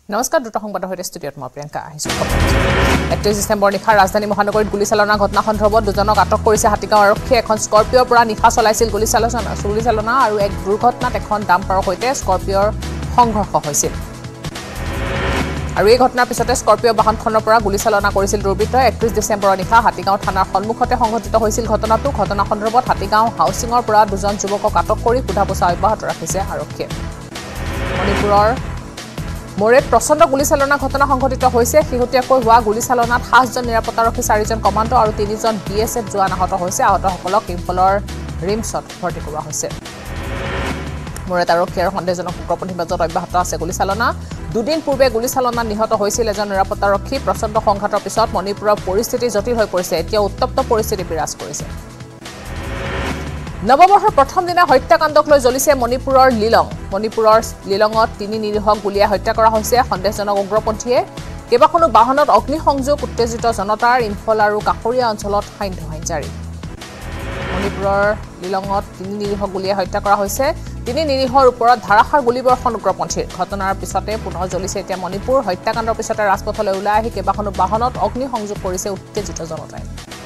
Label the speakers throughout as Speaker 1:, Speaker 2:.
Speaker 1: নমস্কাৰ দুটা সংবাদৰ হৈতে ষ্টুডিঅত মই প্ৰিয়ংকা আহিছো 31 ডিসেম্বৰ নিশা ৰাজধানী মহানগৰীত গুলীচালনা ঘটনা সন্দৰ্ভত দুজনক আটক কৰিছে হাতীগাঁও আৰক্ষীয়ে এখন স্কৰপিঅ'ৰ পৰা নিশা চলাইছিল গুলীচালনা আৰু এক দুৰ্ঘটনাত এখন ডাম্পাৰৰ সৈতে স্কৰপিঅ'ৰ সংঘৰ্ষ হৈছিল আৰু এই ঘটনাৰ পিছতে স্কৰপিঅ' বাহনখনৰ পৰা গুলীচালনা কৰিছিল দুৰ্বৃত্তই 31 ডিসেম্বৰৰ নিশা হাতীগাঁও থানাৰ সন্মুখতে সংঘটিত হৈছিল ঘটনা সন্দৰ্ভত হাতীগাঁও হাউচিঙৰ পৰা দুজন যুৱকক আটক কৰি সোধাপোছা অব্যাহত ৰাখিছে আৰক্ষীয়ে মণিপুৰৰ মোৰেত প্ৰচণ্ড গুলীচালনা ঘটনা সংঘটিত হৈছে শেহতীয়াকৈ হোৱা গুলীচালনাত 7 জন নিৰাপত্তাৰক্ষী 4 জন কমাণ্ডো আৰু 3 জন বিএছএফ জোৱান আহত হৈছে আহতসকলক ইম্ফলৰ ৰিমছত ভৰ্তি কৰোৱা হৈছে মোৰেত আৰক্ষীৰ সন্দেহজনক উগ্ৰপন্থীৰ মাজত অব্যাহত আছে গুলীচালনা দুদিন পূৰ্বে গুলীচালনাত নিহত হৈছিল এজন নিৰাপত্তাৰক্ষী প্ৰচণ্ড সংঘাতৰ পিছত মণিপুৰৰ পৰিস্থিতি জটিল হৈ পৰিছে এতিয়া উত্তপ্ত পৰিস্থিতি বিৰাজ কৰিছে নৱবৰ্ষৰ প্ৰথম দিনা হত্যাকাণ্ডক লৈ জ্বলিছে মণিপুৰৰ লিলঙত 3 নিৰীহক গুলীয়াই হত্যা কৰা হৈছে সন্দেহজনক উগ্ৰপন্থীয়ে কেইবাখনো বাহনত অগ্নিসংযোগ উত্তেজিত জনতাৰ ইম্ফল আৰু কাষৰীয়া অঞ্চলত হাইন জাৰি মণিপুৰৰ লিলঙত 3 নিৰীহক গুলীয়াই হত্যা কৰা হৈছে 3 নিৰীহৰ ওপৰত ধাৰাসাৰ গুলীবৰ্ষণ উগ্ৰপন্থীৰ ঘটনাৰ পিছতে পুনৰ জ্বলিছে এতিয়া মণিপুৰ হত্যাকাণ্ডৰ পিছতে ৰাজপথলৈ ওলাই আহি কেইবাখনো বাহনত অগ্নিসংযোগ কৰিছে উত্তেজিত জনতাই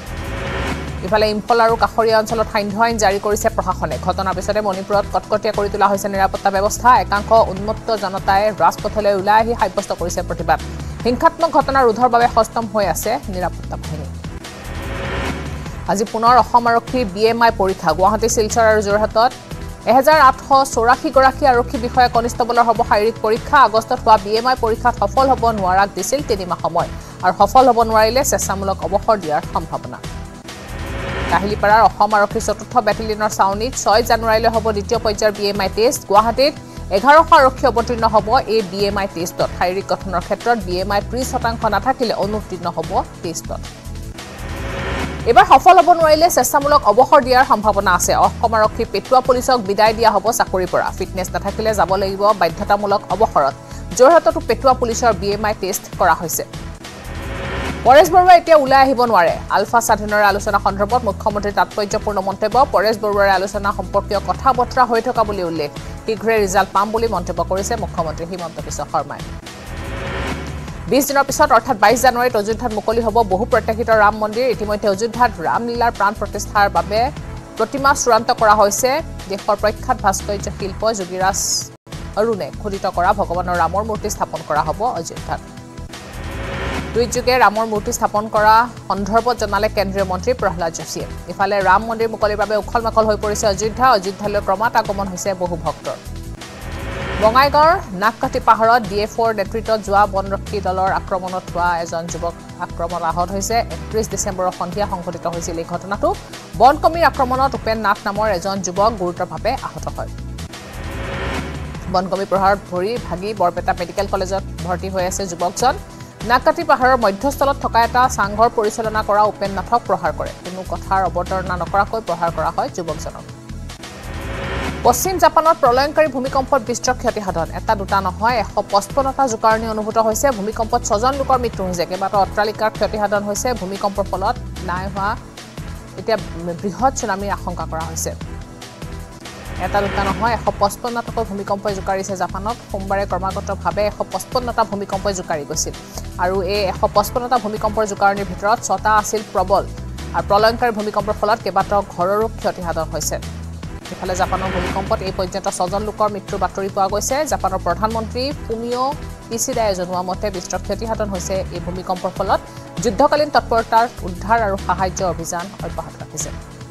Speaker 1: ইফালে ইম্ফল আৰু কাষৰীয়া অঞ্চলত হাইন জাৰি কৰিছে প্ৰশাসনে ঘটনাৰ পিছতে মণিপুৰত কটকটীয়া কৰি তোলা হৈছে নিৰাপত্তা ব্যৱস্থা একাংশ উন্মত্ত জনতাই ৰাজপথলৈ ওলাই আহি সাব্যস্ত কৰিছে প্ৰতিবাদ হিংসাত্মক ঘটনা ৰোধৰ বাবে সষ্টম হৈ আছে নিৰাপত্তা বাহিনী আজি পুনৰ অসম আৰক্ষীৰ বিএমআই পৰীক্ষা গুৱাহাটী শিলচৰ আৰু যোৰহাটত 1884 গৰাকী আৰক্ষী বিষয়া কনিষ্টবলৰ হ'ব শাৰীৰিক পৰীক্ষা আগষ্টত হোৱা বিএমআই পৰীক্ষাত সফল হ'ব নোৱাৰাক দিছিল 3 মাহ সময় আৰু সফল হ'ব নোৱাৰিলে স্বেচ্ছামূলক অৱসৰ দিয়াৰ সম্ভাৱনা কাহিলিপাৰাৰ অসম আৰক্ষীৰ 4ৰ্থ বেটেলিয়নৰ ছাউনীত 6 জানুৱাৰীলৈ হ'ব দ্বিতীয় পৰ্যায়ৰ বিএমআই টেষ্ট গুৱাহাটীত 1100 আৰক্ষী অৱতীৰ্ণ হ'ব এই বিএমআই টেষ্টত শাৰীৰিক গঠনৰ ক্ষেত্ৰত বিএমআই 30% নাথাকিলে অনুত্তীৰ্ণ হ'ব টেষ্টত এবাৰ সফল হ'ব নোৱাৰিলে স্বেচ্ছামূলক অৱসৰ দিয়াৰ সম্ভাৱনা আছে অসম আৰক্ষী পেটুৱা পুলিচক বিদায় দিয়া হ'ব চাকৰিৰ পৰা ফিটনেছ নাথাকিলে যাব লাগিব বাধ্যতামূলক অৱসৰত যোৰহাটতো পেটুৱা পুলিচৰ বিএমআই টেষ্ট কৰা হৈছে পৰেশ বৰুৱা এতিয়া ওলাই আহিব নোৱাৰে আলফা স্বাধীনৰ আলোচনা সন্দৰ্ভত মুখ্যমন্ত্ৰীৰ তাৎপৰ্যপূৰ্ণ মন্তব্য পৰেশ বৰুৱাৰ আলোচনা সম্পৰ্কীয় কথা বতৰা হৈ থকা বুলি উল্লেখ শীঘ্ৰে ৰিজাল্ট পাম বুলি মন্তব্য কৰিছে মুখ্যমন্ত্ৰী হিমন্ত বিশ্ব শৰ্মাই 20 দিনৰ পিছত অৰ্থাৎ 22 জানুৱাৰীত অযোধ্যাত মুকলি হ'ব বহু প্ৰত্যাশিত ৰাম মন্দিৰ ইতিমধ্যে অযোধ্যাত ৰামলীলাৰ প্ৰাণ প্ৰতিষ্ঠাৰ বাবে প্ৰতিমা চূড়ান্ত কৰা হৈছে দেশৰ প্ৰখ্যাত ভাস্কৰ্য শিল্প যোগীৰাজ অৰুণে খোদিত কৰা ভগৱানৰ ৰামৰ মূৰ্তি স্থাপন কৰা হ'ব অযোধ্যাত টুইটযোগে ৰামৰ মূৰ্তি স্থাপন কৰা সন্দৰ্ভত জনালে কেন্দ্ৰীয় মন্ত্ৰী প্ৰহ্লাদ যোশীয়ে ইফালে ৰাম মন্দিৰ মুকলিৰ বাবে উখল-মাখল হৈ পৰিছে অযোধ্যালৈ ক্ৰমাৎ আগমন হৈছে বহু ভক্তৰ বঙাইগাঁৱৰ নাককাটি পাহাৰত ডিএফঅ'ৰ নেতৃত্বত যোৱা বনৰক্ষী দলৰ আক্ৰমণত হোৱা এজন যুৱক আক্ৰমণত আহত হৈছে 31 ডিচেম্বৰৰ সন্ধিয়া সংঘটিত হৈছিল এই ঘটনাটো বনকৰ্মীৰ আক্ৰমণত উপেন নাথ নামৰ এজন যুৱক গুৰুতৰভাৱে আহত হয় বনকৰ্মী প্ৰহাৰত ভৰি ভাগি বৰপেটা মেডিকেল কলেজত ভৰ্তি হৈ আছে যুৱকজন নাককাটি পাহাৰৰ মধ্যস্থলত থকা এটা চাংঘৰ পৰিচালনা কৰা উপেন নাথক প্ৰহাৰ কৰে কোনো কথাৰ অৱতাৰণা নকৰাকৈ প্ৰহাৰ কৰা হয় যুৱকজনক পশ্চিম জাপানত প্ৰলয়ংকাৰী ভূমিকম্পত বিস্তৰ ক্ষতিসাধন এটা দুটা নহয় 155টা জোকাৰণি অনুভূত হৈছে ভূমিকম্পত 6 জন লোকৰ মৃত্যু হৈছে কেইবাটাও অট্টালিকাৰ ক্ষতিসাধন হৈছে ভূমিকম্পৰ ফলত নাই হোৱা এতিয়া বৃহৎ সুনামিৰ আশংকা কৰা হৈছে এটা দুটা নহয় 155টা ভূমিকম্পই জোকাৰিছে জাপানত সোমবাৰে ক্ৰমাগতভাৱে 155টা ভূমিকম্পই জোকাৰি গৈছিল আৰু এই 155টা ভূমিকম্পৰ জোকাৰণিৰ ভিতৰত 6টা আছিল প্ৰবল আৰু প্ৰলয়ংকাৰী ভূমিকম্পৰ ফলত কেইবাটাও ঘৰৰো ক্ষতিসাধন হৈছে ইফালে জাপানৰ ভূমিকম্পত এই পৰ্যন্ত 6 জন লোকৰ মৃত্যুৰ বাতৰি পোৱা গৈছে জাপানৰ প্ৰধানমন্ত্ৰী ফুমিঅ কিচিডাই জনোৱা মতে বিস্তৰ ক্ষতিসাধন হৈছে এই ভূমিকম্পৰ ফলত যুদ্ধকালীন তৎপৰতাৰ উদ্ধাৰ আৰু সাহায্য অভিযান অব্যাহত ৰাখিছে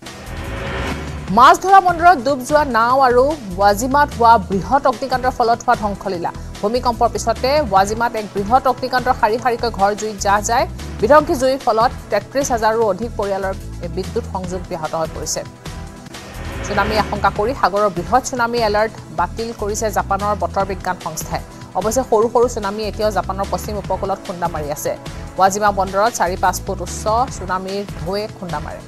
Speaker 1: মাছ ধৰা বন্দৰত ডুব যোৱা নাও আৰু ৱাজিমাত হোৱা বৃহৎ অগ্নিকাণ্ডৰ ফলত হোৱা ধ্বংসলীলা ভূমিকম্পৰ পিছতে ৱাজিমাত এক বৃহৎ অগ্নিকাণ্ডৰ শাৰীকৈ ঘৰ জুইত যায় বিধ্বংসী জুইৰ ফলত 33,000ৰো অধিক পৰিয়ালৰ বিদ্যুৎ সংযোগ ব্যাহত হৈ পৰিছে সুনামি আশংকা কৰি সাগৰৰ বৃহৎ সুনামি এলাৰ্ট বাতিল কৰিছে জাপানৰ বতৰ বিজ্ঞান সংস্থাই অৱশ্যে সৰু সুনামি এতিয়াও জাপানৰ পশ্চিম উপকূলত খুন্দা মাৰি আছে ৱাজিমা বন্দৰত 4-5 ফুট উচ্চ সুনামিৰ ঢৌৱে খুন্দা মাৰে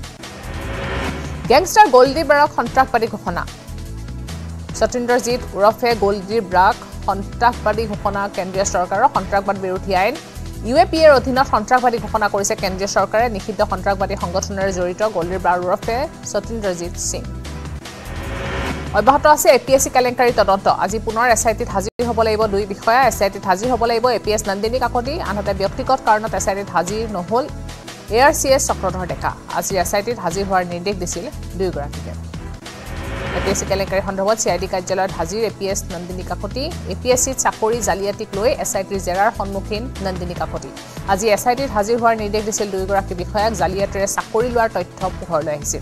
Speaker 1: গেংষ্টাৰ গোল্ডি ব্ৰাক সন্ত্ৰাসবাদী ঘোষণা সতীন্দ্ৰজিৎ উৰফে গোল্ডি ব্ৰাক সন্ত্ৰাসবাদী ঘোষণা কেন্দ্ৰীয় চৰকাৰৰ সন্ত্ৰাসবাদ বিৰোধী আইন ইউএপিএৰ অধীনত সন্ত্ৰাসবাদী ঘোষণা কৰিছে কেন্দ্ৰীয় চৰকাৰে নিষিদ্ধ সন্ত্ৰাসবাদী সংগঠনেৰে জড়িত গোল্ডি ব্ৰাক উৰফে সতীন্দ্ৰজিৎ সিং অব্যাহত আছে এপিএসসি কেলেংকাৰী তদন্ত আজি পুনৰ এছআইটিত হাজিৰ হ'ব লাগিব দুই বিষয়া এছআইটিত হাজিৰ হ'ব লাগিব এপিএছ নন্দিনী কাকতি আনহাতে ব্যক্তিগত কাৰণত এছআইটিত হাজিৰ নহল এআৰচিএছ চক্ৰধৰ ডেকা আজি এছআইটিত হাজিৰ হোৱাৰ নিৰ্দেশ দিছিল দুয়োগৰাকীকে এপিএসসি কেলেংকাৰী সন্দৰ্ভত সিআইডি কাৰ্যালয়ত হাজিৰ এপিএছ নন্দিনী কাকতি এপিএসসিত চাকৰি জালিয়াতিক লৈ এছআইটিৰ জেৰাৰ সন্মুখীন নন্দিনী কাকতি আজি এছআইটিত হাজিৰ হোৱাৰ নিৰ্দেশ দিছিল দুয়োগৰাকী বিষয়াক জালিয়াতিৰে চাকৰি লোৱাৰ তথ্য পোহৰলৈ আহিছিল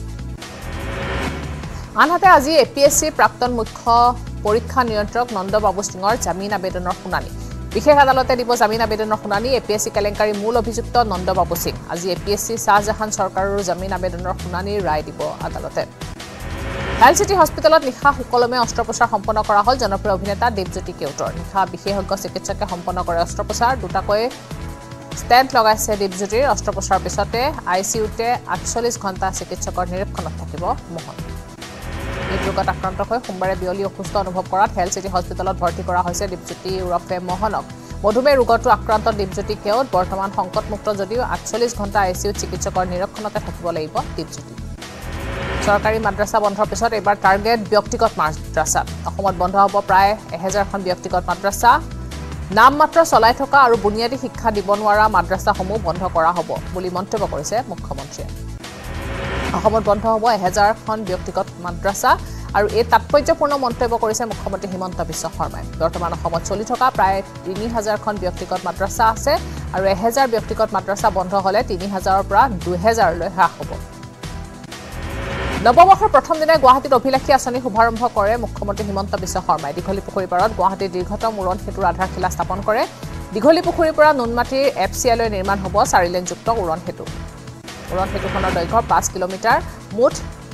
Speaker 1: আনহাতে আজি এপিএসসি প্ৰাক্তন মুখ্য পৰীক্ষা নিয়ন্ত্ৰক নন্দবাবু সিঙৰ জামিন আবেদনৰ শুনানি বিশেষ আদালতে দিব জামিন আবেদনৰ শুনানি এপিএসসি কেলেংকাৰী মূল অভিযুক্ত নন্দবাবু সিং আজি এপিএসসি শাহজাহান চৰকাৰৰ জামিন আবেদনৰ শুনানিৰ ৰায় দিব আদালতে হেলথ চিটি হস্পিটেলত নিশা সুকলমে অস্ত্ৰোপচাৰ সম্পন্ন কৰা হল জনপ্ৰিয় অভিনেতা দেৱজ্যোতি কেউটৰ নিশা বিশেষজ্ঞ চিকিৎসকে সম্পন্ন কৰে অস্ত্ৰোপচাৰ দুটাকৈ ষ্টেণ্ট লগাইছে দেৱজ্যোতিৰ অস্ত্ৰোপচাৰৰ পিছতে আইচিইউতে 48 ঘণ্টা চিকিৎসকৰ নিৰীক্ষণত থাকিব মোহন এই ৰোগত আক্ৰান্ত হৈ সোমবাৰে বিয়লি অসুস্থ অনুভৱ কৰাত হেলথ চিটি হস্পিটেলত ভৰ্তি কৰা হৈছে দেৱজ্যোতি উৰফে মোহনক মধুমেহ ৰোগটো আক্ৰান্ত দেৱজ্যোতি কেউট বৰ্তমান সংকটমুক্ত যদিও 48 ঘণ্টা আইচিইউত চিকিৎসকৰ নিৰীক্ষণতে থাকিব লাগিব দেৱজ্যোতি সৰকাৰী মাদ্ৰাসা বন্ধৰ পিছত এবাৰ টাৰ্গেট ব্যক্তিগত মাদ্ৰাসা অসমত বন্ধ হ'ব প্ৰায় 1000খন ব্যক্তিগত মাদ্ৰাসা নাম মাত্ৰ চলাই থকা আৰু বুনিয়াদী শিক্ষা দিব নোৱাৰা মাদ্ৰাসাসমূহ বন্ধ কৰা হ'ব বুলি মন্তব্য কৰিছে মুখ্যমন্ত্ৰীয়ে অসমত বন্ধ হ'ব 1000খন ব্যক্তিগত মাদ্ৰাসা আৰু এই তাৎপৰ্যপূৰ্ণ মন্তব্য কৰিছে মুখ্যমন্ত্ৰী হিমন্ত বিশ্ব শৰ্মাই বৰ্তমান অসমত চলি থকা প্ৰায় 3000খন ব্যক্তিগত মাদ্ৰাসা আছে আৰু 1000 ব্যক্তিগত মাদ্ৰাসা বন্ধ হ'লে 3000ৰ পৰা 2000 লৈ হ্ৰাস হ'ব নৱবৰ্ষৰ প্ৰথম দিনা গুৱাহাটীত অভিলাষী আঁচনি শুভাৰম্ভ কৰে মুখ্যমন্ত্ৰী হিমন্ত বিশ্ব শৰ্মাই দীঘলী পুখুৰী পাৰত গুৱাহাটীৰ দীৰ্ঘতম উৰণ সেতুৰ আধাৰশিলা স্থাপন কৰে দীঘলী পুখুৰীৰ পৰা নুনমাটিৰ এফচিএলৈ নিৰ্মাণ হ'ব 4 লেনযুক্ত উৰণ সেতুখনৰ দৈৰ্ঘ্য 5 কিলোমিটাৰ মুঠ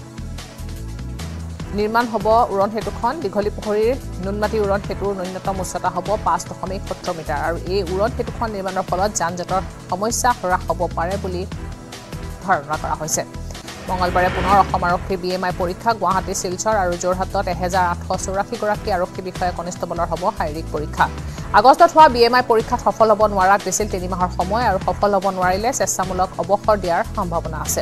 Speaker 1: নিৰ্মাণ হ'ব উৰণ সেতুখন দীঘলী পুখুৰীৰ নুনমাটি উৰণ সেতুৰ ন্যূনতম উচ্চতা হ'ব 5.70 মিটাৰ আৰু এই উৰণ সেতুখন নিৰ্মাণৰ ফলত যান-জঁটৰ সমস্যা হ্ৰাস হ'ব পাৰে বুলি ধাৰণা কৰা হৈছে মঙলবাৰে পুনৰ অসম আৰক্ষীৰ বিএমআই পৰীক্ষা গুৱাহাটী শিলচৰ আৰু যোৰহাটত 1884 গৰাকী আৰক্ষী বিষয়া কনিষ্টবলৰ হ'ব শাৰীৰিক পৰীক্ষা আগষ্টত হোৱা বিএমআই পৰীক্ষাত সফল হ'ব নোৱাৰাক দিছিল 3 মাহৰ সময় আৰু সফল হ'ব নোৱাৰিলে স্বেচ্ছামূলক অৱসৰ দিয়াৰ সম্ভাৱনা আছে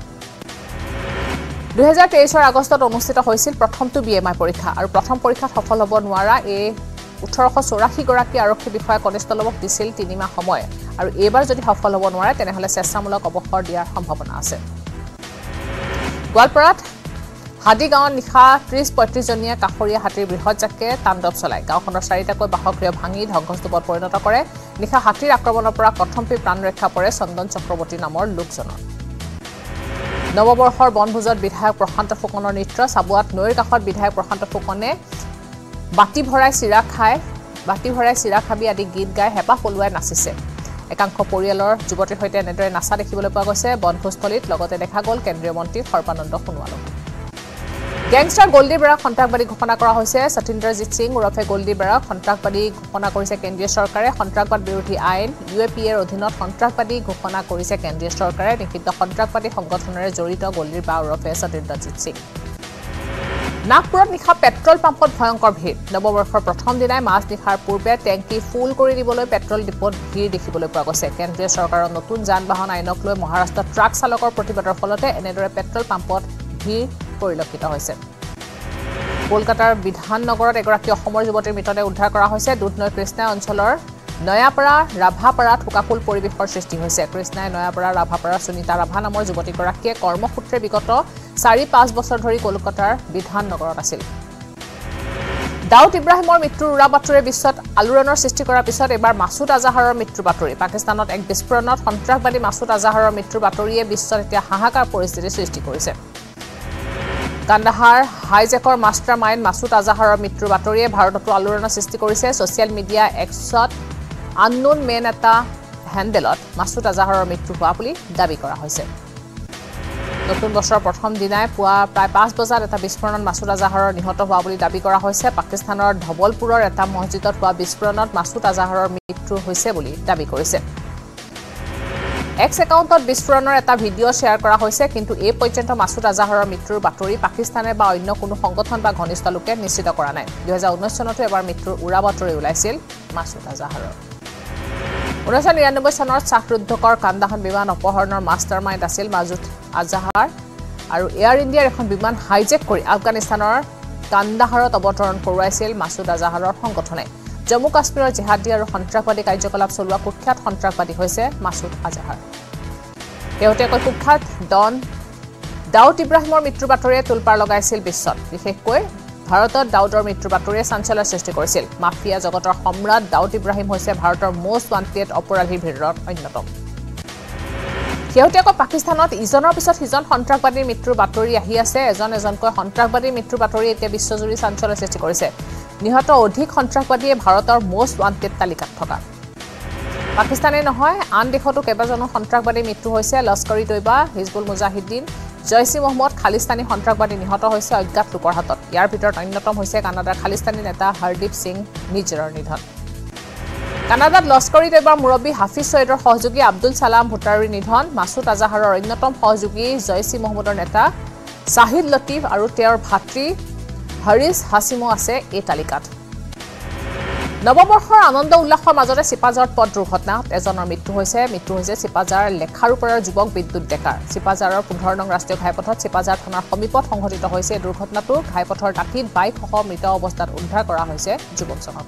Speaker 1: 2023 আগষ্টত অনুষ্ঠিত হৈছিল প্ৰথমটো বিএমআই পৰীক্ষা আৰু প্ৰথম পৰীক্ষাত সফল হ'ব নোৱাৰা এই 1884 গৰাকী আৰক্ষী বিষয়া কনিষ্টবলক দিছিল 3 মাহ সময় আৰু এইবাৰ যদি সফল হ'ব নোৱাৰে তেনেহলে স্বেচ্ছামূলক অৱসৰ দিয়াৰ সম্ভাৱনা আছে গোৱালপাৰাত হাডি গাঁৱত নিশা 30-35 জনীয়া কাষৰীয়া হাতীৰ বৃহৎ জাকে তাণ্ডৱ চলায় গাঁওখনৰ 4টাকৈ বাসগৃহ ভাঙি ধ্বংসস্তূপত পৰিণত কৰে নিশা হাতীৰ আক্ৰমণৰ পৰা কথমপি প্ৰাণ ৰক্ষা পৰে চন্দন চক্ৰৱৰ্তী নামৰ লোকজনৰ নৱবৰ্ষৰ বনভোজত বিধায়ক প্ৰশান্ত ফুকনৰ নৃত্য চাবুৱাত নৈৰ কাষত বিধায়ক প্ৰশান্ত ফুকনে বাটি ভৰাই চিৰা খাবি আদি গীত গাই হেঁপাহ পলুৱাই নাচিছে একাংশ পৰিয়ালৰ যুৱতীৰ সৈতে এনেদৰে নাচা দেখিবলৈ পোৱা গৈছে বনভোজস্থলীত লগতে দেখা গ'ল কেন্দ্ৰীয় মন্ত্ৰী সৰ্বানন্দ সোণোৱালক গেংষ্টাৰ গোল্ডি বেৰাক সন্ত্ৰাসবাদী ঘোষণা কৰা হৈছে সতীন্দ্ৰজিৎ সিং উৰফে গোল্ডি বেৰাক সন্ত্ৰাসবাদী ঘোষণা কৰিছে কেন্দ্ৰীয় চৰকাৰে সন্ত্ৰাসবাদ বিৰোধী আইন ইউএপিএৰ অধীনত সন্ত্ৰাসবাদী ঘোষণা কৰিছে কেন্দ্ৰীয় চৰকাৰে নিষিদ্ধ সন্ত্ৰাসবাদী সংগঠনেৰে জড়িত গোল্ডিৰ বা উৰফে সতীন্দ্ৰজিৎ সিং নাগপুৰত নিশা পেট্ৰল পাম্পত ভয়ংকৰ ভিৰ নৱবৰ্ষৰ প্ৰথম দিনাই মাছ নিশাৰ পূৰ্বে টেংকি ফুল কৰি দিবলৈ পেট্ৰল ডিপোত ভিৰ দেখিবলৈ পোৱা গৈছে কেন্দ্ৰীয় চৰকাৰৰ নতুন যান-বাহন আইনক লৈ মহাৰাষ্ট্ৰত ট্ৰাক চালকৰ প্ৰতিবাদৰ ফলতে এনেদৰে পেট্ৰল পাম্পত ভিৰ পৰিলক্ষিত হৈছে কলকাতাৰ বিধাননগৰত এগৰাকী অসমৰ যুৱতীৰ মৃতদেহ উদ্ধাৰ কৰা হৈছে দুধনৈ কৃষ্ণা অঞ্চলৰ নয়াপাৰা ৰাভাপাৰাত হুকাকুল পৰিৱেশৰ সৃষ্টি হৈছে কৃষ্ণাই নয়াপাৰা ৰাভাপাৰা সুনিতা ৰাভা নামৰ যুৱতীগৰাকীয়ে কৰ্মসূত্ৰে বিগত 4-5 বছৰ ধৰি কলকাতাৰ বিধাননগৰত আছিল দাউদ ইব্ৰাহিমৰ মৃত্যুৰ উৰা বাতৰিয়ে বিশ্বত আলোড়নৰ সৃষ্টি কৰাৰ পিছত এবাৰ মাসুদ আজাহাৰৰ মৃত্যুৰ বাতৰি পাকিস্তানত এক বিস্ফোৰণত সন্ত্ৰাসবাদী মাসুদ আজাহাৰৰ মৃত্যুৰ বাতৰিয়ে বিশ্বত এতিয়া হাহাকাৰ পৰিস্থিতিৰ সৃষ্টি কৰিছে কান্দাহাৰ হাইজেকৰ মাষ্টাৰ মাইণ্ড মাসুদ আজাহাৰৰ মৃত্যুৰ বাতৰিয়ে ভাৰততো আলোড়নৰ সৃষ্টি কৰিছে ছ'চিয়েল মিডিয়া এক্সত আননোন মেন এটা হেণ্ডেলত মাসুদ আজাহাৰৰ মৃত্যু হোৱা বুলি দাবী কৰা হৈছে নতুন বছৰৰ প্ৰথম দিনাই পুৱা প্ৰায় 5 বজাত এটা বিস্ফোৰণত মাসুদ আজাহাৰৰ নিহত হোৱা বুলি দাবী কৰা হৈছে পাকিস্তানৰ ধবলপুৰৰ এটা মছজিদত হোৱা বিস্ফোৰণত মাসুদ আজাহাৰৰ মৃত্যু হৈছে বুলি দাবী কৰিছে এক্স একাউণ্টত বিস্ফোৰণৰ এটা ভিডিঅ' শ্বেয়াৰ কৰা হৈছে কিন্তু এই পৰ্যন্ত মাসুদ আজাহাৰৰ মৃত্যুৰ বাতৰি পাকিস্তানে বা অন্য কোনো সংগঠন বা ঘনিষ্ঠ লোকে নিশ্চিত কৰা নাই 2019 চনতো এবাৰ মৃত্যুৰ উৰা বাতৰি ওলাইছিল মাসুদ আজাহাৰৰ 1999 চনত চাহৰুদ্ধকৰ কান্দাহান বিমান অপহৰণৰ মাষ্টাৰমাইণ্ড আছিল মাসুদ আজাহাৰ আৰু এয়াৰ ইণ্ডিয়াৰ এখন বিমান হাইজেক কৰি আফগানিস্তানৰ কান্দাহাৰত অৱতৰণ কৰোৱাইছিল মাছুদ আজাহাৰৰ সংগঠনে জম্মু কাশ্মীৰৰ জিহাদী আৰু সন্ত্ৰাসবাদী কাৰ্যকলাপ চলোৱা কুখ্যাত সন্ত্ৰাসবাদী হৈছে মাছুদ আজাহাৰ শেহতীয়াকৈ কুখ্যাত ডন দাউদ ইব্ৰাহিমৰ মৃত্যুৰ বাতৰিয়ে তোলপাৰ লগাইছিল বিশ্বত বিশেষকৈ ভাৰতত দাউদৰ মৃত্যুৰ বাতৰিয়ে চাঞ্চল্যৰ সৃষ্টি কৰিছিল মাফিয়া জগতৰ সম্ৰাট দাউদ ইব্ৰাহিম হৈছে ভাৰতৰ মোষ্ট ৱান্টেড অপৰাধীৰ ভিতৰত অন্যতম শেহতীয়াকৈ পাকিস্তানত ইজনৰ পিছত সিজন সন্ত্ৰাসবাদীৰ মৃত্যুৰ বাতৰি আহি আছে এজনকৈ সন্ত্ৰাসবাদীৰ মৃত্যুৰ বাতৰি এতিয়া বিশ্বজুৰি চাঞ্চল্যৰ সৃষ্টি কৰিছে নিহত অধিক সন্ত্ৰাসবাদীয়ে ভাৰতৰ মোষ্ট ৱান্টেড তালিকাত থকা পাকিস্তানে নহয় আন দেশতো কেইবাজনো সন্ত্ৰাসবাদীৰ মৃত্যু হৈছে লস্কৰী তৈবা হিজবুল মুজাহিদিন জয়সি মহম্মদ খালিস্তানী সন্ত্ৰাসবাদী নিহত হৈছে অজ্ঞাত লোকৰ হাতত ইয়াৰ ভিতৰত অন্যতম হৈছে কানাডাৰ খালিস্তানী নেতা হৰদীপ সিং নিজৰৰ নিধন কানাডাত লস্কৰী তৈবাৰ মুৰব্বী হাফিজ ছৈয়দৰ সহযোগী আব্দুল সালাম ভুটাৰীৰ নিধন মাছুদ আজাহাৰৰ অন্যতম সহযোগী জয়সি মহম্মদৰ নেতা শাহিদ লতিফ আৰু তেওঁৰ ভাতৃ হৰিছ হাছিমো আছে এই তালিকাত নৱবৰ্ষৰ আনন্দ উল্লাসৰ মাজতে চিপাঝাৰত পথ দুৰ্ঘটনাত এজনৰ মৃত্যু হৈছে চিপাঝাৰ লেখাৰুপাৰাৰ যুৱক বিদ্যুৎ ডেকাৰ চিপাঝাৰৰ 15 নং ৰাষ্ট্ৰীয় ঘাইপথত চিপাঝাৰ থানাৰ সমীপত সংঘটিত হৈছে দুৰ্ঘটনাটো ঘাইপথৰ দাঁতিত বাইকসহ মৃত অৱস্থাত উদ্ধাৰ কৰা হৈছে যুৱকজনক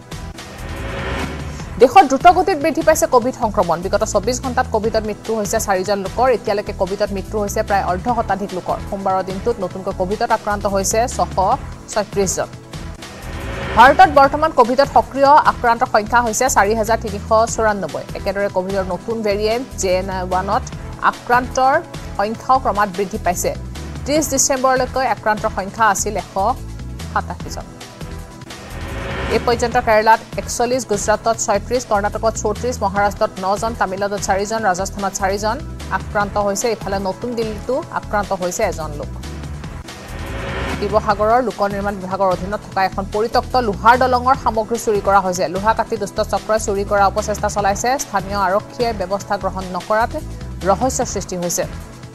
Speaker 1: দেশত দ্ৰুতগতিত বৃদ্ধি পাইছে কোভিড সংক্ৰমণ বিগত 24 ঘণ্টাত কোভিডত মৃত্যু হৈছে 4 জন লোকৰ এতিয়ালৈকে কোভিডত মৃত্যু হৈছে প্ৰায় অৰ্ধ শতাধিক লোকৰ সোমবাৰৰ দিনটোত নতুনকৈ কোভিডত আক্ৰান্ত হৈছে 636 জন ভাৰতত বৰ্তমান কোভিডত সক্ৰিয় আক্ৰান্তৰ সংখ্যা হৈছে 4394 একেদৰে কোভিডৰ নতুন ভেৰিয়েণ্ট JN1ত আক্ৰান্তৰ সংখ্যাও ক্ৰমাৎ বৃদ্ধি পাইছে 30 ডিচেম্বৰলৈকে আক্ৰান্তৰ সংখ্যা আছিল 187 জন এই পৰ্যন্ত কেৰালাত 41 গুজৰাটত 36 কৰ্ণাটকত 34 মহাৰাষ্ট্ৰত 9 জন তামিলনাডুত 4 জন ৰাজস্থানত 4 জন আক্ৰান্ত হৈছে ইফালে নতুন দিল্লীতো আক্ৰান্ত হৈছে এজন লোক শিৱসাগৰৰ লোক নিৰ্মাণ বিভাগৰ অধীনত থকা এখন পৰিত্যক্ত লোহাৰ দলঙৰ সামগ্ৰী চুৰি কৰা হৈছে লোহা কাটি দুষ্ট চক্ৰই চুৰি কৰা অপচেষ্টা চলাইছে স্থানীয় আৰক্ষীয়ে ব্যৱস্থা গ্ৰহণ নকৰাত ৰহস্য সৃষ্টি হৈছে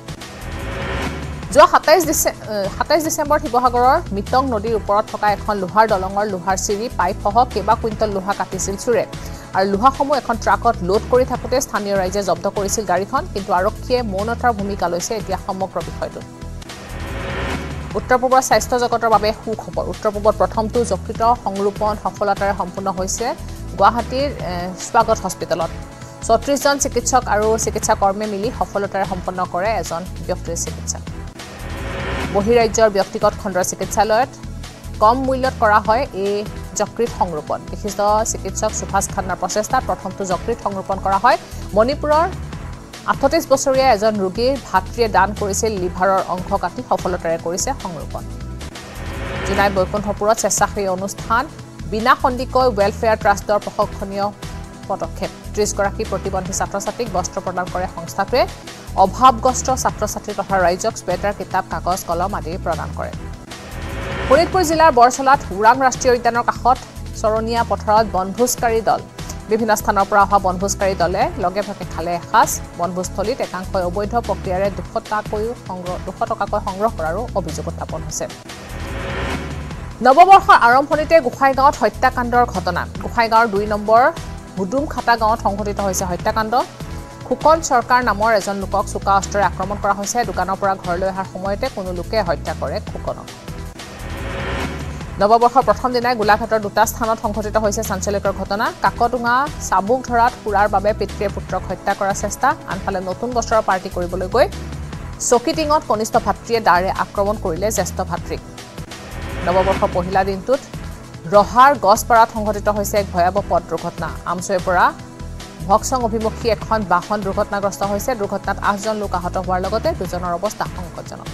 Speaker 1: যোৱা 27 ডিচেম্বৰ শিৱসাগৰৰ মিটং নদীৰ ওপৰত থকা এখন লোহাৰ দলঙৰ লোহাৰ চিৰি পাইপসহ কেইবা কুইণ্টল লোহা কাটিছিল চুৰে আৰু লোহাসমূহ এখন ট্ৰাকত লোড কৰি থাকোঁতে স্থানীয় ৰাইজে জব্দ কৰিছিল গাড়ীখন কিন্তু আৰক্ষীয়ে মৌনতাৰ ভূমিকা লৈছে এতিয়া সমগ্ৰ বিষয়টো উত্তৰ-পূবৰ স্বাস্থ্য জগতৰ বাবে সুখবৰ উত্তৰ-পূবত প্ৰথমটো যকৃত সংৰোপণ সফলতাৰে সম্পূৰ্ণ হৈছে গুৱাহাটীৰ স্বাগত হস্পিটেলত 34 জন চিকিৎসক আৰু চিকিৎসা কৰ্মীয়ে মিলি সফলতাৰে সম্পন্ন কৰে এজন ব্যক্তিৰ চিকিৎসা বহিৰাজ্যৰ ব্যক্তিগত খণ্ডৰ চিকিৎসালয়ত কম মূল্যত কৰা হয় এই যকৃত সংৰোপণ বিশিষ্ট চিকিৎসক সুভাষ খান্নাৰ প্ৰচেষ্টাত প্ৰথমটো যকৃত সংৰোপণ কৰা হয় মণিপুৰৰ 38 বছৰীয়া এজন ৰোগীৰ ভাতৃয়ে দান কৰিছিল লিভাৰৰ অংশ কাটি সফলতাৰে কৰিছে সংৰোপণ জুনাই বৈকুণ্ঠপুৰত স্বেচ্ছাসেৱী অনুষ্ঠান বিনা সন্দিকৈ ৱেলফেয়াৰ ট্ৰাষ্টৰ প্ৰশংসনীয় পদক্ষেপ 30 গৰাকী প্ৰতিবন্ধী ছাত্ৰ-ছাত্ৰীক বস্ত্ৰ প্ৰদান কৰে সংস্থাটোৱে অভাৱগ্ৰস্ত ছাত্ৰ-ছাত্ৰী তথা ৰাইজক স্ৱেটাৰ কিতাপ কাগজ কলম আদি প্ৰদান কৰে শোণিতপুৰ জিলাৰ বৰচলাত ওৰাং ৰাষ্ট্ৰীয় উদ্যানৰ কাষত চৰণীয়া পথাৰত বনভোজকাৰী দল বিভিন্ন স্থানৰ পৰা অহা বনভোজকাৰী দলে লগে ভাগে খালে এসাঁজ বনভোজস্থলীত একাংশই অবৈধ প্ৰক্ৰিয়াৰে 200 টকাকৈ সংগ্ৰহ কৰাৰো অভিযোগ উত্থাপন হৈছে নৱবৰ্ষৰ আৰম্ভণিতে গোসাইগাঁৱত হত্যাকাণ্ডৰ ঘটনা গোসাইগাঁৱৰ 2 নম্বৰ হুডুম খাটা গাঁৱত সংঘটিত হৈছে হত্যাকাণ্ড খুকন চৰকাৰ নামৰ এজন লোকক চোকা অস্ত্ৰৰে আক্ৰমণ কৰা হৈছে দোকানৰ পৰা ঘৰলৈ অহাৰ সময়তে কোনো লোকে হত্যা কৰে খুকনক নৱবৰ্ষৰ প্ৰথম দিনাই গোলাঘাটৰ দুটা স্থানত সংঘটিত হৈছে চাঞ্চল্যকৰ ঘটনা কাকটুঙা চাবুক ধৰাত পুৰাৰ বাবে পিতৃয়ে পুত্ৰক হত্যা কৰাৰ চেষ্টা আনফালে নতুন বছৰৰ পাৰ্টি কৰিবলৈ গৈ চকিটিঙত কনিষ্ঠ ভাতৃয়ে দাৰে আক্ৰমণ কৰিলে জ্যেষ্ঠ ভাতৃক নৱবৰ্ষৰ পহিলা দিনটোত ৰহাৰ গছপাৰাত সংঘটিত হৈছে এক ভয়াৱহ পথ দুৰ্ঘটনা আমচৈৰ পৰা ভক্সং অভিমুখী এখন বাহন দুৰ্ঘটনাগ্ৰস্ত হৈছে দুৰ্ঘটনাত 8 জন লোক আহত হোৱাৰ লগতে দুজনৰ অৱস্থা সংকটজনক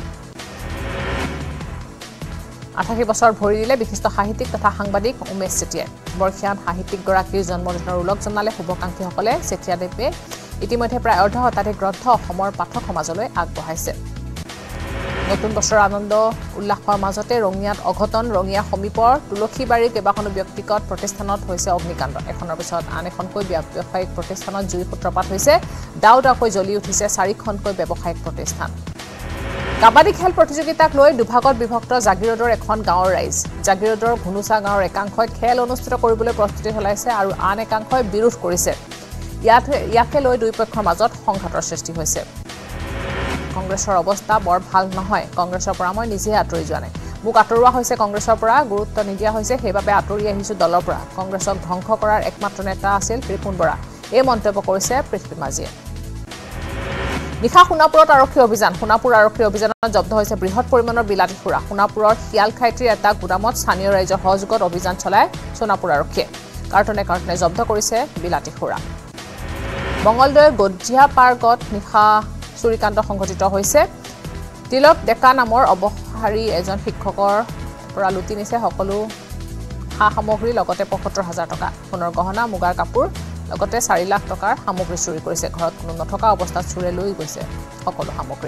Speaker 1: 88 বছৰ ভৰি দিলে বিশিষ্ট সাহিত্যিক তথা সাংবাদিক উমেশ চেতিয়াই বৰ্ষীয়ান সাহিত্যিকগৰাকীৰ জন্মদিনৰ উলগ জনালে শুভকাংক্ষীসকলে চেতিয়াদেৱে ইতিমধ্যে প্ৰায় অৰ্ধ শতাধিক গ্ৰন্থ অসমৰ পাঠক সমাজলৈ আগবঢ়াইছে নতুন বছৰৰ আনন্দ উল্লাসৰ মাজতে ৰঙিয়াত অঘটন ৰঙিয়া সমীপৰ তুলসীবাৰীৰ কেইবাখনো ব্যক্তিগত প্ৰতিষ্ঠানত হৈছে অগ্নিকাণ্ড এখনৰ পিছত আন এখনকৈ ব্যৱসায়িক প্ৰতিষ্ঠানত জুই সূত্ৰপাত হৈছে দাউদাকৈ জ্বলি উঠিছে 4খনকৈ ব্যৱসায়িক প্ৰতিষ্ঠান কাবাডী খেল প্ৰতিযোগিতাক লৈ দুভাগত বিভক্ত জাগিৰোডৰ এখন গাঁৱৰ ৰাইজ জাগিৰোডৰ ঘুনুচা গাঁৱৰ একাংশই খেল অনুষ্ঠিত কৰিবলৈ প্ৰস্তুতি চলাইছে আৰু আন একাংশই বিৰোধ কৰিছে ইয়াকে লৈ দুই পক্ষৰ মাজত সংঘাতৰ সৃষ্টি হৈছে কংগ্ৰেছৰ অৱস্থা বৰ ভাল নহয় কংগ্ৰেছৰ পৰা মই নিজে আঁতৰি যোৱা নাই মোক আঁতৰোৱা হৈছে কংগ্ৰেছৰ পৰা গুৰুত্ব নিদিয়া হৈছে সেইবাবে আঁতৰি আহিছো দলৰ পৰা কংগ্ৰেছক ধ্বংস কৰাৰ একমাত্ৰ নেতা আছিল ৰিপুন বৰা এই মন্তব্য কৰিছে পৃথ্বী মাজিয়ে নিশা সোণাপুৰত আৰক্ষী অভিযান সোণাপুৰ আৰক্ষী অভিযানত জব্দ হৈছে বৃহৎ পৰিমাণৰ বিলাতী সুৰা সোণাপুৰৰ শিয়ালখাইটিৰ এটা গুদামত স্থানীয় ৰাইজৰ সহযোগত অভিযান চলাই সোণাপুৰ আৰক্ষীয়ে কাৰ্টনে জব্দ কৰিছে বিলাতী সুৰা মঙ্গলদৈৰ গজ্জিয়া পাৰ্কত নিশা চুৰিকাণ্ড সংঘটিত হৈছে তিলক ডেকা নামৰ অৱহাৰী এজন শিক্ষকৰ পৰা লুটি নিছে সকলো হা সামগ্ৰী লগতে ৭৫,০০০ টকা সোণৰ গহনা মুগাৰ কাপোৰ লগতে ৪ লাখ টকাৰ সামগ্ৰী চুৰি কৰিছে ঘৰত কোনো নথকা অৱস্থাত চুৰে লৈ গৈছে সকলো সামগ্ৰী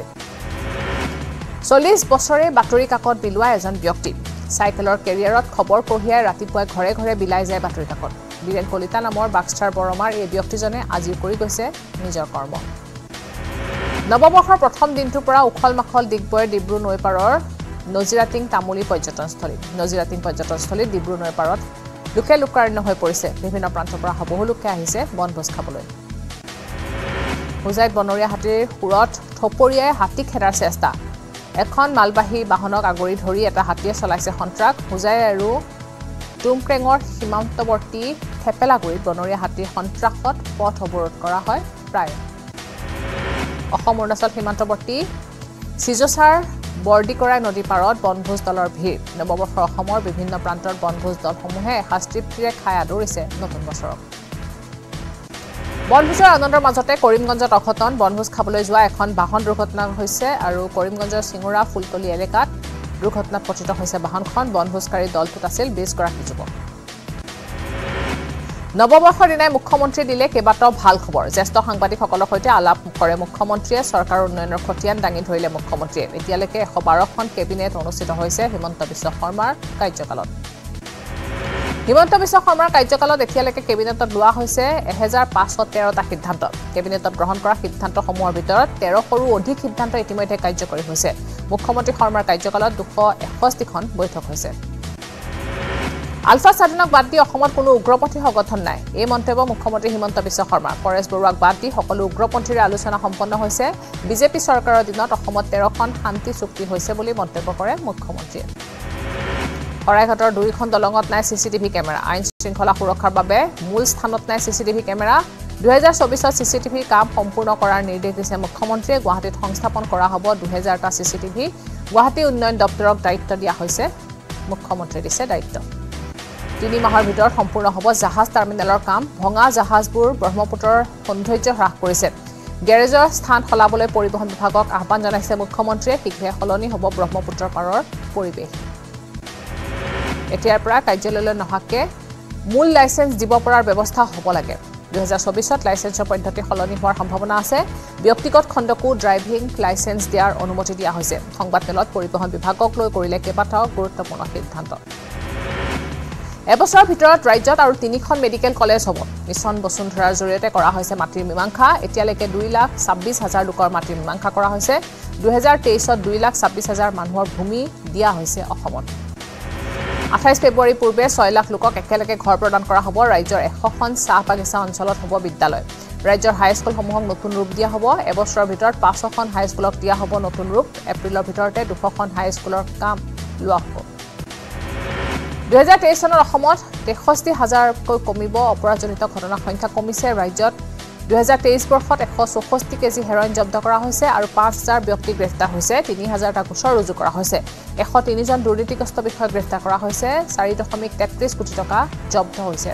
Speaker 1: ৪০ বছৰে বাতৰি কাকত বিলোৱা এজন ব্যক্তি সাইকেলৰ কেৰিয়াৰত খবৰ কঢ়িয়াই ৰাতিপুৱাই ঘৰে ঘৰে বিলাই যায় বাতৰি কাকত বীৰেন কলিতা নামৰ বাক্সটাৰ বৰমাৰ এই ব্যক্তিজনে আজি কৰি গৈছে নিজৰ কৰ্ম নৱবৰ্ষৰ প্ৰথম দিনটোৰ পৰা উখল মাখল ডিগবৈৰ ডিব্ৰু নৈপাৰৰ নজিৰাটিং তামুলী পৰ্যটনস্থলীত ডিব্ৰু নৈপাৰত লোকে লোকাৰণ্য হৈ পৰিছে বিভিন্ন প্ৰান্তৰ পৰা বহু লোকে আহিছে বনভোজ খাবলৈ হুজাইত বনৰীয়া হাতীৰ সুৰত থপৰিয়াই হাতী খেদাৰ চেষ্টা এখন মালবাহী বাহনক আগৰি ধৰি এটা হাতীয়ে চলাইছে সন্ত্ৰাস হুজাই আৰু টুমক্ৰেঙৰ সীমান্তৱৰ্তী থেপেলাগুৰিত বনৰীয়া হাতীৰ সন্ত্ৰাসত পথ অৱৰোধ কৰা হয় প্ৰায় অসম অৰুণাচল সীমান্তৱৰ্তী সিজোচাৰ বৰ্ডিকৰাই নদী পাৰত বনভোজ দলৰ ভিৰ নৱবৰ্ষৰ অসমৰ বিভিন্ন প্ৰান্তৰ বনভোজ দলসমূহে এসাঁজ তৃপ্তিৰে খাই আদৰিছে নতুন বছৰক বনভোজৰ আনন্দৰ মাজতে কৰিমগঞ্জত অঘটন বনভোজ খাবলৈ যোৱা এখন বাহন দুৰ্ঘটনা হৈছে আৰু কৰিমগঞ্জৰ সিঙুৰা ফুলতলি এলেকাত দুৰ্ঘটনাত পতিত হৈছে বাহনখন বনভোজকাৰী দলটোত আছিল ২০ গৰাকী যুৱক নৱবৰ্ষৰ দিনাই মুখ্যমন্ত্ৰী দিলে কেইবাটাও ভাল খবৰ জ্যেষ্ঠ সাংবাদিকসকলৰ সৈতে আলাপ কৰে মুখ্যমন্ত্ৰীয়ে চৰকাৰৰ উন্নয়নৰ খতিয়ান দাঙি ধৰিলে মুখ্যমন্ত্ৰীয়ে এতিয়ালৈকে ১১২খন কেবিনেট অনুষ্ঠিত হৈছে হিমন্ত বিশ্ব শৰ্মাৰ কাৰ্যকালত হিমন্ত বিশ্ব শৰ্মাৰ কাৰ্যকালত এতিয়ালৈকে কেবিনেটত লোৱা হৈছে ১৫১৩টা সিদ্ধান্ত কেবিনেটত গ্ৰহণ কৰা সিদ্ধান্তসমূহৰ ভিতৰত ১৩শৰো অধিক সিদ্ধান্ত ইতিমধ্যে কাৰ্যকৰী হৈছে মুখ্যমন্ত্ৰী শৰ্মাৰ কাৰ্যকালত ২৬১খন বৈঠক হৈছে আলফা স্বাধীনক বাদ দি অসমত কোনো উগ্ৰপন্থী সংগঠন নাই এই মন্তব্য মুখ্যমন্ত্ৰী হিমন্ত বিশ্ব শৰ্মা পৰেশ বৰুৱাক বাদ দি সকলো উগ্ৰপন্থীৰ আলোচনা সম্পন্ন হৈছে বিজেপি চৰকাৰৰ দিনত অসমত ১৩খন শান্তি চুক্তি হৈছে বুলি মন্তব্য কৰে মুখ্যমন্ত্ৰীয়ে শৰাইঘাটৰ ২খন দলঙত নাই চিচিটিভি কেমেৰা আইন শৃংখলা সুৰক্ষাৰ বাবে মূল স্থানত নাই চিচিটিভি কেমেৰা ২০২৪ত চিচিটিভি কাম সম্পূৰ্ণ কৰাৰ নিৰ্দেশ দিছে মুখ্যমন্ত্ৰীয়ে গুৱাহাটীত সংস্থাপন কৰা হ'ব ২০০০টা চিচিটিভি গুৱাহাটী উন্নয়ন দপ্তৰক দায়িত্ব দিয়া হৈছে মুখ্যমন্ত্ৰীয়ে দিছে দায়িত্ব ৩ মাহৰ ভিতৰত সম্পূৰ্ণ হ'ব জাহাজ টাৰ্মিনেলৰ কাম ভঙা জাহাজবোৰ ব্ৰহ্মপুত্ৰৰ সৌন্দৰ্য হ্ৰাস কৰিছে গেৰেজৰ স্থান সলাবলৈ পৰিবহণ বিভাগক আহ্বান জনাইছে মুখ্যমন্ত্ৰীয়ে শীঘ্ৰে সলনি হ'ব ব্ৰহ্মপুত্ৰৰ পাৰৰ পৰিৱেশ এতিয়াৰ পৰা কাৰ্যালয়লৈ নহাকে মূল লাইসেন্স দিব পৰাৰ ব্যৱস্থা হ'ব লাগে ২০২৪ত লাইসেন্সৰ পদ্ধতি সলনি হোৱাৰ সম্ভাৱনা আছে ব্যক্তিগত খণ্ডকো ড্ৰাইভিং লাইসেন্স দিয়াৰ অনুমতি দিয়া হৈছে সংবাদমেলত পৰিবহণ বিভাগক লৈ কৰিলে কেইবাটাও গুৰুত্বপূৰ্ণ সিদ্ধান্ত এবছৰৰ ভিতৰত ৰাজ্যত আৰু ৩খন মেডিকেল কলেজ হ'ব মিছন বসুন্ধৰাৰ জৰিয়তে কৰা হৈছে মাটিৰ মীমাংসা এতিয়ালৈকে ২,২৬,০০০ লোকৰ মাটিৰ মীমাংসা কৰা হৈছে ২০২৩ত ২,২৬,০০০ মানুহৰ ভূমি দিয়া হৈছে অসমত ২৮ ফেব্ৰুৱাৰী পূৰ্বে ৬ লাখ লোকক একেলগে ঘৰ প্ৰদান কৰা হ'ব ৰাজ্যৰ ১০০খন চাহ বাগিচা অঞ্চলত হ'ব বিদ্যালয় ৰাজ্যৰ হাইস্কুলসমূহক নতুন ৰূপ দিয়া হ'ব এবছৰৰ ভিতৰত ৫০০খন হাইস্কুলক দিয়া হ'ব নতুন ৰূপ এপ্ৰিলৰ ভিতৰতে ২০০খন হাইস্কুলৰ কাম লোৱা হ'ব ২০২৩ চনত অসমত ৬৩,০০০কৈ কমিব অপৰাধজনিত ঘটনাৰ সংখ্যা কমিছে ৰাজ্যত ২০২৩ বৰ্ষত ১৬৪ কেজি হেৰইন জব্দ কৰা হৈছে আৰু ৫,০০০ ব্যক্তি গ্ৰেপ্তাৰ হৈছে ৩,০০০টা গোচৰ ৰুজু কৰা হৈছে ১০৩ জন দুৰ্নীতিগ্ৰস্ত বিষয়াক গ্ৰেপ্তাৰ কৰা হৈছে ৪.৩৩ কোটি টকা জব্দ হৈছে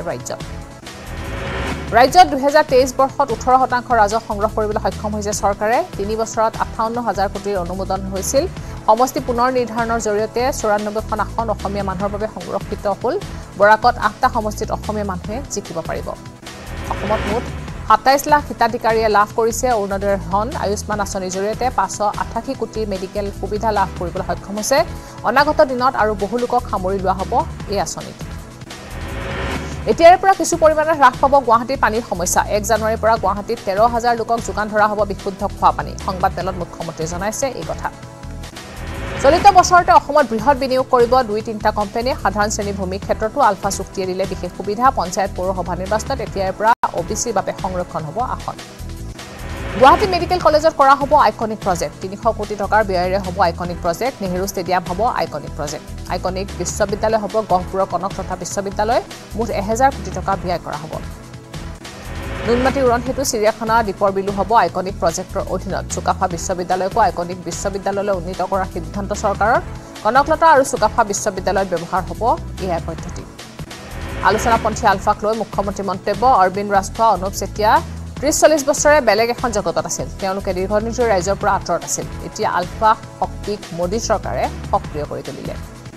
Speaker 1: ৰাজ্যত ২০২৩ বৰ্ষত ১৮% ৰাজহ সংগ্ৰহ কৰিবলৈ সক্ষম হৈছে চৰকাৰে ৩ বছৰত ৫৮,০০০ কোটিৰ অনুমোদন হৈছিল সমষ্টি পুনৰ নিৰ্ধাৰণৰ জৰিয়তে ৯৪খন আসন অসমীয়া মানুহৰ বাবে সংৰক্ষিত হ'ল বৰাকত ৮টা সমষ্টিত অসমীয়া মানুহে জিকিব পাৰিব অসমত মুঠ ২৭ লাখ হিতাধিকাৰীয়ে লাভ কৰিছে অৰুণোদয়ৰ ধন আয়ুষ্মান আঁচনিৰ জৰিয়তে ৫৮৮ কোটি মেডিকেল সুবিধা লাভ কৰিবলৈ সক্ষম হৈছে অনাগত দিনত আৰু বহু লোকক সামৰি লোৱা হ'ব এই আঁচনিত এতিয়াৰ পৰা কিছু পৰিমাণে হ্ৰাস পাব গুৱাহাটীৰ পানীৰ সমস্যা ১ জানুৱাৰীৰ পৰা গুৱাহাটীত ১৩,০০০ লোকক যোগান ধৰা হ'ব বিশুদ্ধ খোৱা পানী সংবাদমেলত মুখ্যমন্ত্ৰীয়ে জনাইছে এই কথা চলিত বছৰতে অসমত বৃহৎ বিনিয়োগ কৰিব ২-৩টা কোম্পানীয়ে সাধাৰণ শ্ৰেণী ভূমিৰ ক্ষেত্ৰতো আলফা চুক্তিয়ে দিলে বিশেষ সুবিধা পঞ্চায়ত পৌৰসভা নিৰ্বাচনত এতিয়াৰ পৰা অবিচিৰ বাবে সংৰক্ষণ হ'ব আসন গুৱাহাটী মেডিকেল কলেজত কৰা হ'ব আইকনিক প্ৰজেক্ট 300 কোটি টকাৰ ব্যয়েৰে হ'ব আইকনিক প্ৰজেক্ট নেহেৰু ষ্টেডিয়াম হ'ব আইকনিক প্ৰজেক্ট আইকনিক বিশ্ববিদ্যালয় হ'ব গহপুৰৰ কনক তথা বিশ্ববিদ্যালয় মুঠ 1000 কোটি টকা ব্যয় কৰা হ'ব নুনমাটি উৰণ হেতু চিৰিয়াখানা দ্বীপৰ বিলু হ'ব আইকনিক প্ৰজেক্টৰ অধীনত চুকাফা বিশ্ববিদ্যালয়কো আইকনিক বিশ্ববিদ্যালয়লৈ উন্নীত কৰাৰ সিদ্ধান্ত চৰকাৰৰ কনকলতা আৰু চুকাফা বিশ্ববিদ্যালয়ত ব্যৱহাৰ হ'ব এই পদ্ধতি আলোচনাপন্থী আলফাক লৈ মুখ্যমন্ত্ৰী মন্তব্য অৰবিন্দ ৰাজখোৱা অনুপ চেতিয়া 30-40 বছৰে বেলেগ এখন জগতত আছিল তেওঁলোকে দীৰ্ঘদিনীয়া ৰাইজৰ পৰা আঁতৰত আছিল এতিয়া আলফা শক্তিক মোদী চৰকাৰে সক্ৰিয় কৰি তুলিলে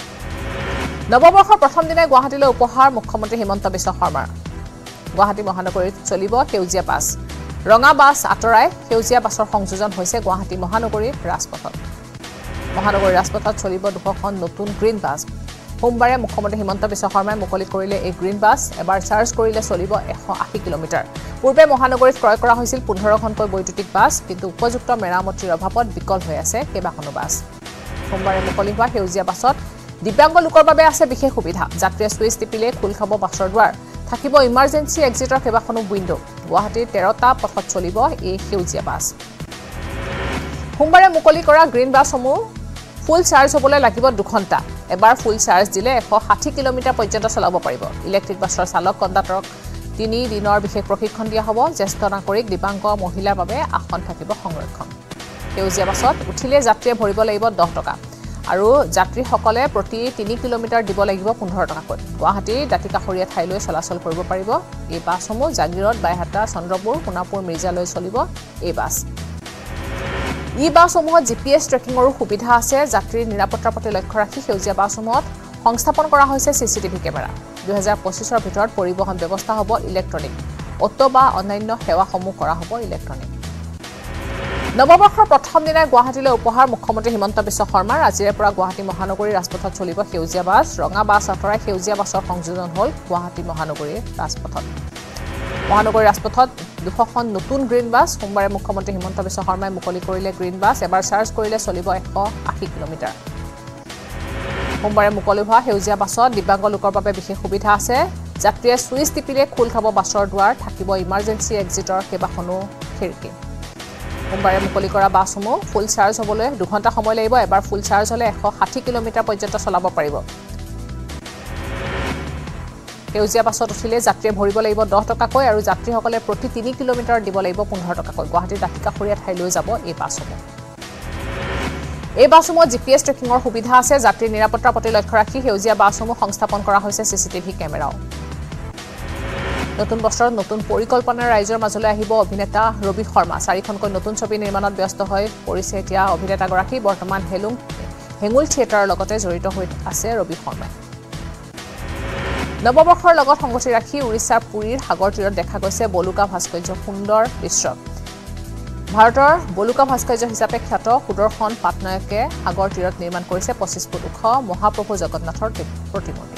Speaker 1: নৱবৰ্ষৰ প্ৰথম দিনাই গুৱাহাটীলৈ উপহাৰ মুখ্যমন্ত্ৰী হিমন্ত বিশ্ব শৰ্মাৰ গুৱাহাটী মহানগৰীত চলিব সেউজীয়া বাছ ৰঙা বাছ আঁতৰাই সেউজীয়া বাছৰ সংযোজন হৈছে গুৱাহাটী মহানগৰীৰ ৰাজপথত মহানগৰীৰ ৰাজপথত চলিব 200খন নতুন গ্ৰীণ বাছ সোমবাৰে মুখ্যমন্ত্ৰী হিমন্ত বিশ্ব শৰ্মাই মুকলি কৰিলে এই গ্ৰীণ বাছ এবাৰ চাৰ্জ কৰিলে চলিব 180 কিলোমিটাৰ পূৰ্বে মহানগৰীত ক্ৰয় কৰা হৈছিল 15খনকৈ বৈদ্যুতিক বাছ কিন্তু উপযুক্ত মেৰামতিৰ অভাৱত বিকল হৈ আছে কেইবাখনো বাছ সোমবাৰে মুকলি হোৱা সেউজীয়া বাছত দিব্যাংগ লোকৰ বাবে আছে বিশেষ সুবিধা যাত্ৰীয়ে সুইচ টিপিলে খোল খাব বাছৰ দুৱাৰ থাকিব ইমাৰ্জেন্সি এক্সিটৰ কেইবাখনো উইণ্ডো গুৱাহাটীৰ 13টা পথত চলিব এই সেউজীয়া বাছ সোমবাৰে মুকলি কৰা গ্ৰীণ বাছসমূহ ফুল চাৰ্জ হ'বলৈ লাগিব 2 ঘণ্টা এবাৰ ফুল চাৰ্জ দিলে 160 কিলোমিটাৰ পৰ্যন্ত চলাব পাৰিব ইলেক্ট্ৰিক বাছৰ চালক কণ্ডাক্টৰক 3 দিনৰ বিশেষ প্ৰশিক্ষণ দিয়া হ'ব জ্যেষ্ঠ নাগৰিক দিব্যাংগ মহিলাৰ বাবে আসন থাকিব সংৰক্ষণ সেউজীয়া বাছত উঠিলে যাত্ৰীয়ে ভৰিব লাগিব 10 টকা আৰু যাত্ৰীসকলে প্ৰতি 3 কিলোমিটাৰ দিব লাগিব 15 টকাকৈ গুৱাহাটীৰ দাঁতিকাষৰীয়া ঠাইলৈ চলাচল কৰিব পাৰিব এই বাছসমূহ জাগিৰোড বাইহাটা চন্দ্ৰপুৰ সোণাপুৰ মিৰ্জালৈ চলিব এই বাছ ই বাছসমূহত জিপিএছ ট্ৰেকিংৰো সুবিধা আছে যাত্ৰীৰ নিৰাপত্তাৰ প্ৰতি লক্ষ্য ৰাখি সেউজীয়া বাছসমূহত সংস্থাপন কৰা হৈছে চিচিটিভি কেমেৰা 2025ৰ ভিতৰত পৰিবহণ ব্যৱস্থা হ'ব ইলেক্ট্ৰনিক অটো বা অন্যান্য সেৱাসমূহ কৰা হ'ব ইলেক্ট্ৰনিক নৱবৰ্ষৰ প্ৰথম দিনাই গুৱাহাটীলৈ উপহাৰ মুখ্যমন্ত্ৰী হিমন্ত বিশ্ব শৰ্মাৰ আজিৰে পৰা গুৱাহাটী মহানগৰীৰ ৰাজপথত চলিব সেউজীয়া বাছ ৰঙা বাছ আঁতৰাই সেউজীয়া বাছৰ সংযোজন হ'ল গুৱাহাটী মহানগৰীৰ ৰাজপথত মহানগৰীৰ ৰাজপথত 200খন নতুন গ্ৰীণ বাছ সোমবাৰে মুখ্যমন্ত্ৰী হিমন্ত বিশ্ব শৰ্মাই মুকলি কৰিলে গ্ৰীণ বাছ এবাৰ চাৰ্জ কৰিলে চলিব 180 কিলোমিটাৰ সোমবাৰে মুকলি হোৱা সেউজীয়া বাছত দিব্যাংগ লোকৰ বাবে বিশেষ সুবিধা আছে যাত্ৰীয়ে সুইচ টিপিলে খোল খাব বাছৰ দুৱাৰ থাকিব ইমাৰ্জেন্সি এক্সিটৰ কেইবাখনো খিৰিকী সোমবাৰে মুকলি কৰা বাছসমূহ ফুল চাৰ্জ হ'বলৈ 2 ঘণ্টা সময় লাগিব এবাৰ ফুল চাৰ্জ হ'লে 160 কিলোমিটাৰ পৰ্যন্ত চলাব পাৰিব সেউজীয়া বাছত উঠিলে যাত্ৰীয়ে ভৰিব লাগিব 10 টকাকৈ আৰু যাত্ৰীসকলে প্ৰতি 3 কিলোমিটাৰ দিব লাগিব 15 টকাকৈ গুৱাহাটীৰ দাঁতিকাষৰীয়া ঠাইলৈ যাব এই বাছসমূহত জিপিএছ ট্ৰেকিংৰ সুবিধা আছে যাত্ৰীৰ নিৰাপত্তাৰ প্ৰতি লক্ষ্য ৰাখি সেউজীয়া বাছসমূহ সংস্থাপন কৰা হৈছে চিচিটিভি কেমেৰাও নতুন বছৰত নতুন পৰিকল্পনাৰ ৰাইজৰ মাজলৈ আহিব অভিনেতা ৰবি শৰ্মা 4খনকৈ নতুন ছবি নিৰ্মাণত ব্যস্ত হৈ পৰিছে এতিয়া অভিনেতাগৰাকী বৰ্তমান হেঙুল থিয়েটাৰৰ লগতে জড়িত হৈ আছে ৰবি শৰ্মাই নৱবৰ্ষৰ লগত সংগতি ৰাখি উৰিষ্যাৰ পুৰীৰ সাগৰ তীৰত দেখা গৈছে বলুকা ভাস্কৰ্য সুন্দৰ দৃশ্য ভাৰতৰ বলুকা ভাস্কৰ্য হিচাপে খ্যাত সুদৰ্শন পাটনায়কে সাগৰ তীৰত নিৰ্মাণ কৰিছে 25 ফুট ওখ মহাপ্ৰভু জগন্নাথৰ প্ৰতিমূৰ্তি